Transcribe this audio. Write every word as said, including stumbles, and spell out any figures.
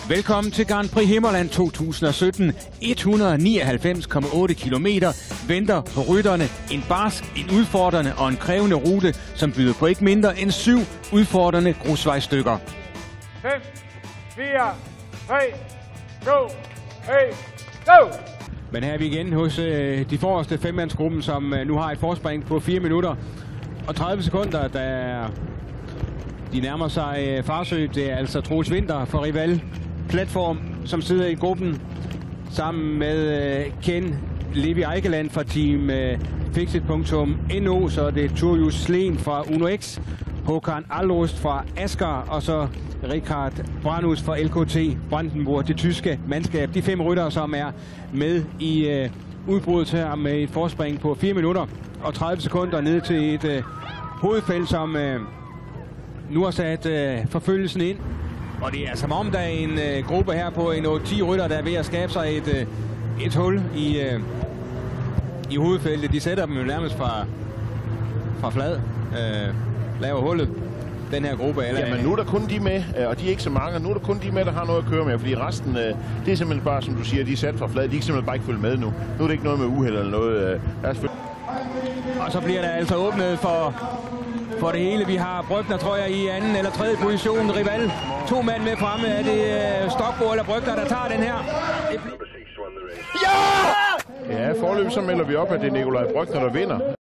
Velkommen til Grand Prix Himmerland to tusind og sytten. et hundrede og nioghalvfems komma otte kilometer venter på rytterne. En barsk, en udfordrende og en krævende rute, som byder på ikke mindre end syv udfordrende grusvejstykker. fem, fire, tre, to, et, go! Men her er vi igen hos øh, de forreste femmandsgruppen, som øh, nu har et forspring på fire minutter og tredive sekunder, da de nærmer sig øh, Farsø. Det er altså Troels Winter for Rival Platform, som sidder i gruppen sammen med øh, Ken Levi Eikeland fra team øh, Fixit punktum N O, så det er Turjus Sleen fra Uno X, Håkan Alrost fra Asker og så Richard Branus fra L K T Brandenburg, det tyske mandskab. De fem ryttere, som er med i øh, udbruddet her med et forspring på fire minutter og tredive sekunder ned til et øh, hovedfelt, som øh, nu har sat øh, forfølgelsen ind. Og det er som om, der er en øh, gruppe her på en otte ti rytter, der er ved at skabe sig et, øh, et hul i, øh, i hovedfeltet. De sætter dem jo nærmest fra, fra flad, øh, laver hullet, den her gruppe. Eller, Jamen nu er der kun de med, og de er ikke så mange, nu er der kun de med, der har noget at køre med, fordi resten, det er simpelthen bare, som du siger, de er sat fra flad, de kan simpelthen bare ikke følge med nu. Nu er det ikke noget med uheld eller noget. Der er og så bliver der altså åbnet for, for det hele. Vi har Brygner, tror jeg, i anden eller tredje position. Rival, to mand med fremme. Er det uh, Stokbo eller Brygner, der tager den her? Ja! Ja, forløbet så melder vi op, at det er Nikolaj Brygner, der vinder.